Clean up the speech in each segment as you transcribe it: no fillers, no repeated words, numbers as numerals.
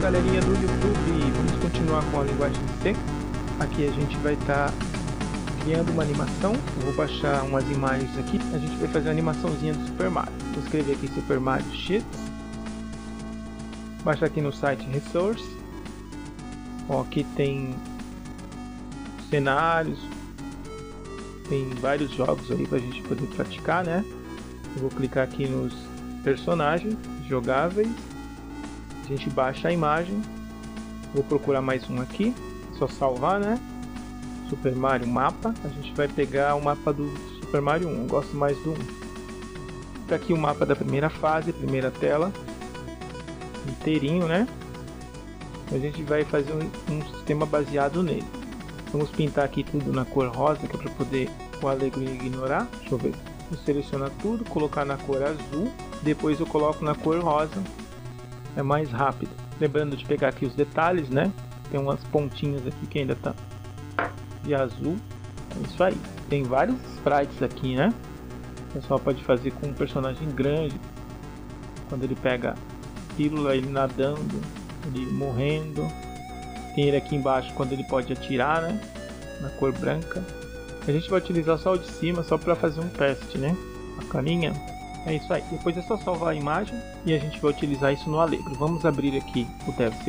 galerinha do YouTube, vamos continuar com a linguagem C. Aqui a gente vai estar criando uma animação. Eu vou baixar umas imagens aqui. A gente vai fazer a animaçãozinha do Super Mario. Vou escrever aqui Super Mario X. Baixar aqui no site Resource. Ó, aqui tem cenários. Tem vários jogos aí para a gente poder praticar, né? Eu vou clicar aqui nos personagens jogáveis. A gente baixa a imagem. Vou procurar mais um aqui. Só salvar, né? Super Mario mapa. A gente vai pegar o mapa do Super Mario 1. Eu gosto mais do 1. Tá aqui o mapa da primeira fase, primeira tela. Inteirinho, né? A gente vai fazer um sistema baseado nele. Vamos pintar aqui tudo na cor rosa, que é para poder o Allegro ignorar. Deixa eu ver. Vou selecionar tudo, colocar na cor azul. Depois eu coloco na cor rosa. É mais rápido. Lembrando de pegar aqui os detalhes, né? Tem umas pontinhas aqui que ainda tá de azul. É isso aí. Tem vários sprites aqui, né? O pessoal pode fazer com um personagem grande. Quando ele pega pílula, ele nadando, ele morrendo. Tem ele aqui embaixo quando ele pode atirar, né? Na cor branca. A gente vai utilizar só o de cima, só para fazer um teste, né? A carinha. É isso aí. Depois é só salvar a imagem e a gente vai utilizar isso no Allegro. Vamos abrir aqui o DevC++.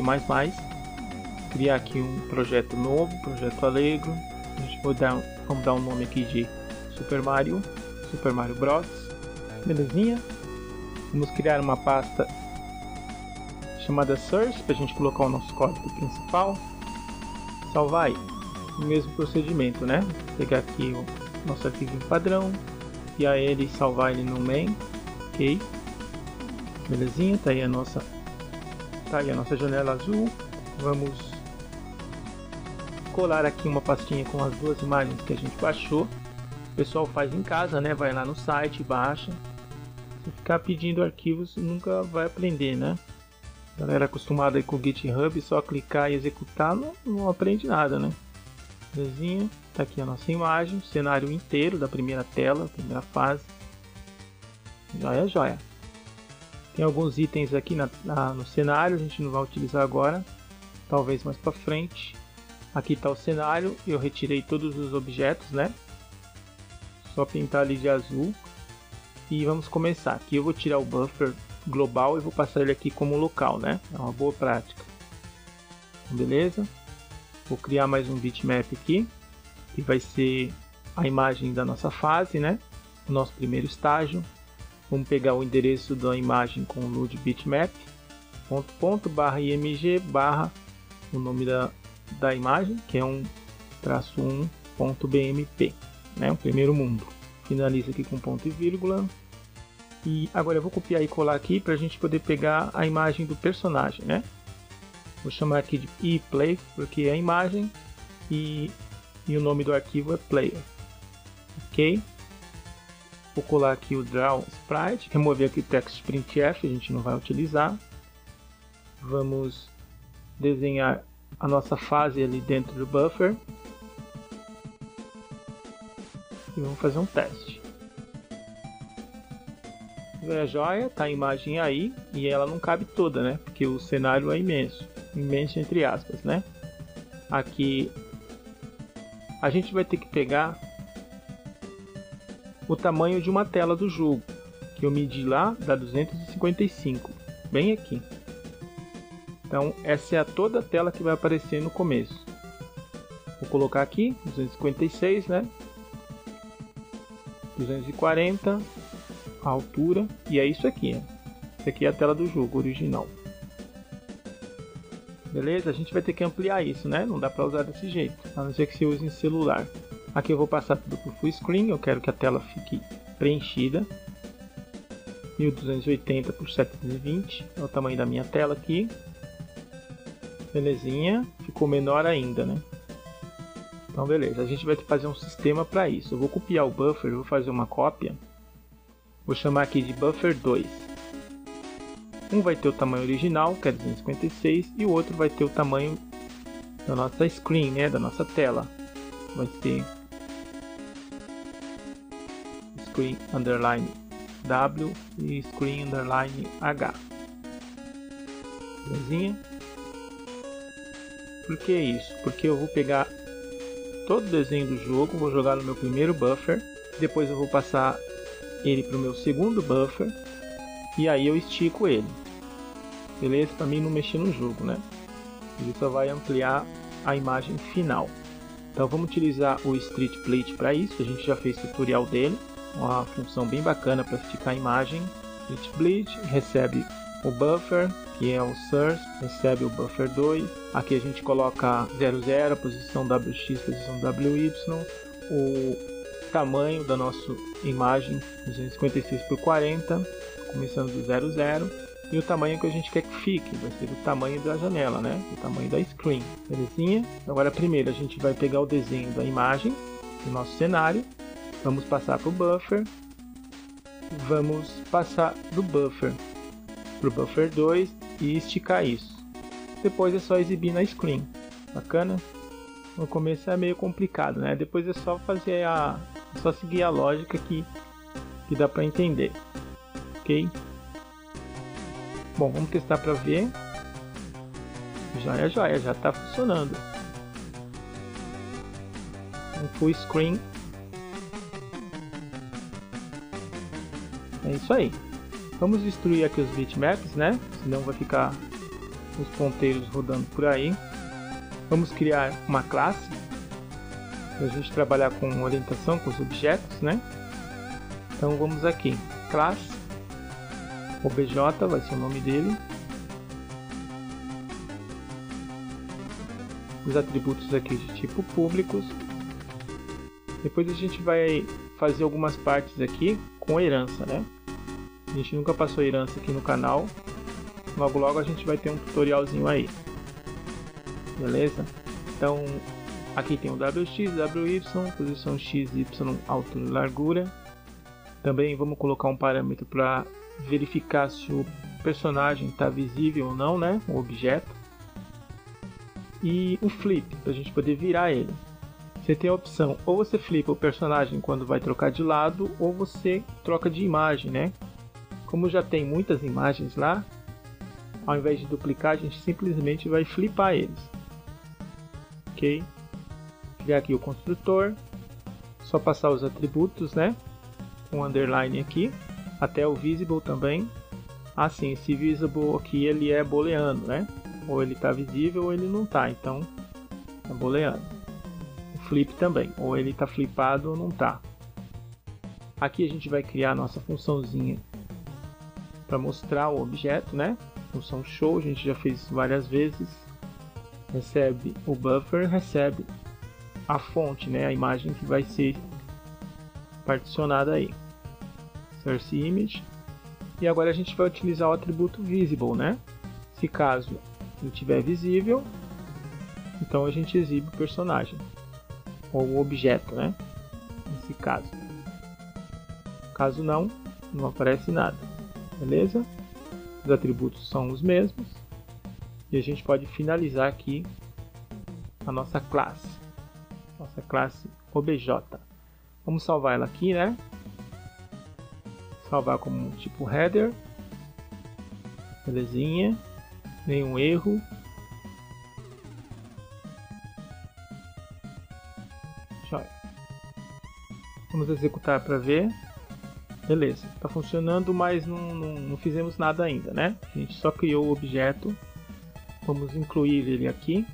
Criar aqui um projeto novo, projeto Allegro. A gente vamos dar um nome aqui de Super Mario Bros. Belezinha. Vamos criar uma pasta chamada Source para a gente colocar o nosso código principal. Salvar aí. O mesmo procedimento, né? Pegar aqui o nosso arquivo padrão, copiar ele e salvar ele no main. Ok. Belezinha. Tá aí a nossa janela azul. Vamos colar aqui uma pastinha com as duas imagens que a gente baixou. O pessoal faz em casa, né? Vai lá no site, baixa. Se ficar pedindo arquivos, nunca vai aprender, né? A galera acostumada aí com o GitHub, só clicar e executar, não aprende nada, né? Belezinha. Tá aqui a nossa imagem, o cenário inteiro da primeira tela, primeira fase. Joia, joia. Tem alguns itens aqui no cenário, a gente não vai utilizar agora, talvez mais para frente. Aqui está o cenário, eu retirei todos os objetos, né? Só pintar ali de azul. E vamos começar. Aqui eu vou tirar o buffer global e vou passar ele aqui como local, né? É uma boa prática. Beleza? Vou criar mais um bitmap aqui, que vai ser a imagem da nossa fase, né? O nosso primeiro estágio. Vamos pegar o endereço da imagem com o node bitmap, .img barra o nome da imagem, que é um -1.bmp, né? O primeiro mundo. Finaliza aqui com ponto e vírgula. E agora eu vou copiar e colar aqui para a gente poder pegar a imagem do personagem, né? Vou chamar aqui de ePlay, porque é a imagem e o nome do arquivo é player. Ok? Vou colar aqui o Draw Sprite, remover aqui o text printf, a gente não vai utilizar. Vamos desenhar a nossa fase ali dentro do buffer. E vamos fazer um teste. É joia, tá a imagem aí e ela não cabe toda, né? Porque o cenário é imenso, imenso entre aspas, né? Aqui a gente vai ter que pegar o tamanho de uma tela do jogo, que eu medi lá, dá 255, bem aqui. Então essa é toda a tela que vai aparecer no começo. Vou colocar aqui 256, né? 240 a altura, e é isso aqui, né? Isso aqui é a tela do jogo original. Beleza? A gente vai ter que ampliar isso, né? Não dá para usar desse jeito, a não ser que você use em celular. Aqui eu vou passar tudo para o full screen, eu quero que a tela fique preenchida. 1280 por 720 é o tamanho da minha tela aqui. Belezinha, ficou menor ainda, né? Então beleza, a gente vai ter que fazer um sistema para isso. Eu vou copiar o buffer, vou fazer uma cópia. Vou chamar aqui de buffer 2. Um vai ter o tamanho original, que é 256, e o outro vai ter o tamanho da nossa screen, né, da nossa tela. Vai ser screen underline W e screen underline H. Belezinha? Por que isso? Porque eu vou pegar todo o desenho do jogo, vou jogar no meu primeiro buffer, depois eu vou passar ele para o meu segundo buffer e aí eu estico ele, beleza? Para mim não mexer no jogo, né? Ele só vai ampliar a imagem final. Então vamos utilizar o Street Plate para isso, a gente já fez tutorial dele, uma função bem bacana para esticar a imagem. Street Plate recebe o buffer, que é o source, recebe o buffer 2, aqui a gente coloca 00, posição WX, posição WY, o tamanho da nossa imagem 256 por 40, começando do 00, e o tamanho que a gente quer que fique, vai ser o tamanho da janela, né? O tamanho da screen, belezinha? Agora primeiro a gente vai pegar o desenho da imagem do nosso cenário, vamos passar para o buffer, vamos passar do buffer para o buffer 2 e esticar isso. Depois é só exibir na screen, bacana? No começo é meio complicado, né? Depois é só fazer só seguir a lógica que dá para entender, ok? Bom, vamos testar para ver. Joia, já está funcionando. Um full screen. É isso aí. Vamos destruir aqui os bitmaps, né? Senão vai ficar os ponteiros rodando por aí. Vamos criar uma classe para a gente trabalhar com orientação com os objetos, né? Então vamos aqui, classe obj vai ser o nome dele. Os atributos aqui de tipo públicos. Depois a gente vai fazer algumas partes aqui com herança, né? A gente nunca passou herança aqui no canal. Logo a gente vai ter um tutorialzinho aí. Beleza? Então aqui tem o WX, WY, posição X, Y, altura e largura. Também vamos colocar um parâmetro para verificar se o personagem está visível ou não, né? O objeto. E o flip, para a gente poder virar ele. Você tem a opção, ou você flipa o personagem quando vai trocar de lado, ou você troca de imagem, né? Como já tem muitas imagens lá, ao invés de duplicar, a gente simplesmente vai flipar eles. Ok? Criar aqui o construtor, só passar os atributos, né? Com underline aqui, até o visible também. Assim, esse visible aqui ele é booleano, né? Ou ele está visível ou ele não está, então é booleano. O flip também, ou ele está flipado ou não está. Aqui a gente vai criar a nossa funçãozinha para mostrar o objeto, né? Função show, a gente já fez isso várias vezes. Recebe o buffer, recebe a fonte, né? A imagem que vai ser particionada aí. Source image. E agora a gente vai utilizar o atributo visible, né? Se caso ele estiver visível, então a gente exibe o personagem ou o objeto, né? Nesse caso. Caso não aparece nada. Beleza? Os atributos são os mesmos. E a gente pode finalizar aqui a nossa classe. Nossa classe obj. Vamos salvar ela aqui, né? Salvar como tipo header. Belezinha. Nenhum erro. Joia. Vamos executar para ver. Beleza, está funcionando, mas não fizemos nada ainda, né? A gente só criou o objeto. Vamos incluir ele aqui.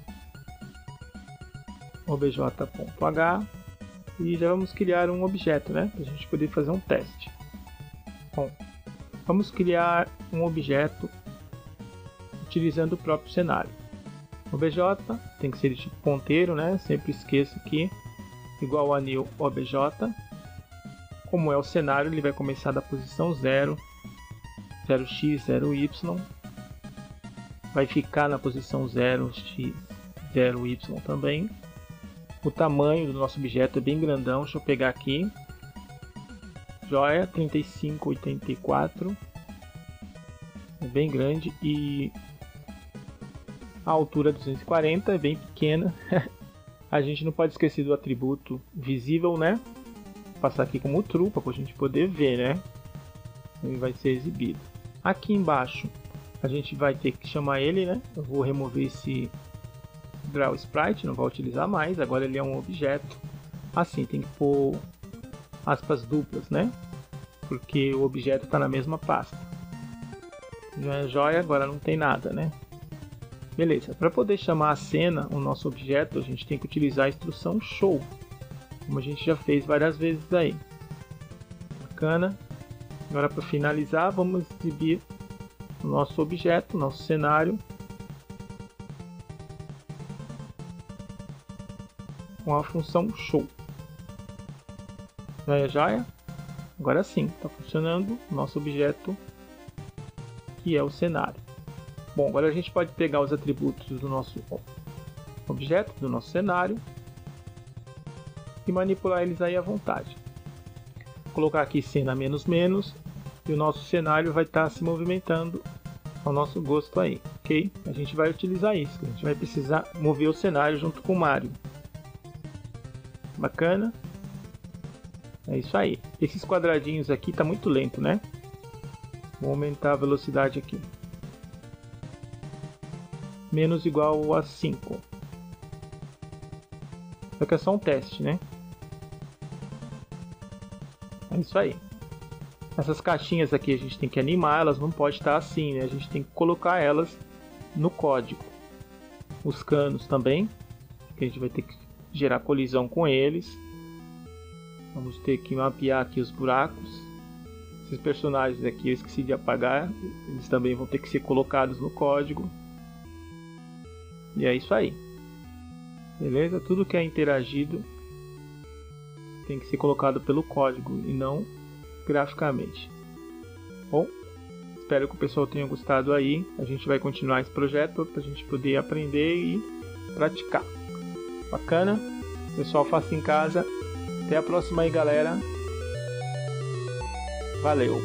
obj.h. E já vamos criar um objeto, né? Para a gente poder fazer um teste. Bom, vamos criar um objeto utilizando o próprio cenário. Obj tem que ser de tipo ponteiro, né? Sempre esqueço aqui. Igual a new obj. Como é o cenário, ele vai começar da posição 0, 0x, 0y. Vai ficar na posição 0x, 0y também. O tamanho do nosso objeto é bem grandão, deixa eu pegar aqui. Joia, 3584. É bem grande e a altura 240 é bem pequena. A gente não pode esquecer do atributo visível, né? Vou passar aqui como true para a gente poder ver, né? Ele vai ser exibido. Aqui embaixo a gente vai ter que chamar ele, né? Eu vou remover considerar o sprite, não vai utilizar mais, agora ele é um objeto. Assim, tem que pôr aspas duplas, né? Porque o objeto está na mesma pasta. Joia, agora não tem nada, né? Beleza, para poder chamar a cena, o nosso objeto, a gente tem que utilizar a instrução show, como a gente já fez várias vezes aí. Bacana. Agora, para finalizar, vamos exibir o nosso objeto, nosso cenário, com a função show. Joia? Agora sim, está funcionando o nosso objeto, que é o cenário. Bom, agora a gente pode pegar os atributos do nosso objeto, do nosso cenário, e manipular eles aí à vontade. Vou colocar aqui cena menos menos, e o nosso cenário vai estar se movimentando ao nosso gosto aí, ok? A gente vai utilizar isso, a gente vai precisar mover o cenário junto com o Mario. Bacana? É isso aí. Esses quadradinhos aqui tá muito lento, né? Vou aumentar a velocidade aqui. Menos igual a 5. Só que é só um teste, né? É isso aí. Essas caixinhas aqui a gente tem que animar, elas não podem estar assim, né? A gente tem que colocar elas no código. Os canos também, que a gente vai ter que gerar colisão com eles. Vamos ter que mapear aqui os buracos. Esses personagens aqui eu esqueci de apagar, eles também vão ter que ser colocados no código. E é isso aí. Beleza? Tudo que é interagido tem que ser colocado pelo código e não graficamente. Bom, espero que o pessoal tenha gostado aí. A gente vai continuar esse projeto para a gente poder aprender e praticar. Bacana? Pessoal, faça em casa. Até a próxima aí, galera. Valeu!